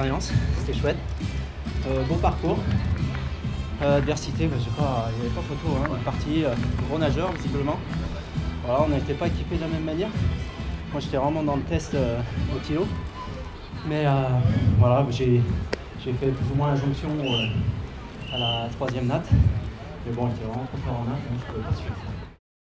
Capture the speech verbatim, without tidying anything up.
expérience, c'était chouette. Euh, beau parcours. Euh, adversité, bah, je sais pas, il n'y avait pas photo, hein, on est parti, euh, gros nageur visiblement. Voilà, on n'était pas équipés de la même manière. Moi j'étais vraiment dans le test euh, au kilo. Mais euh, voilà, j'ai fait plus ou moins la jonction euh, à la troisième natte. Mais bon, il était vraiment trop fort en natte, donc je ne pouvais pas suivre.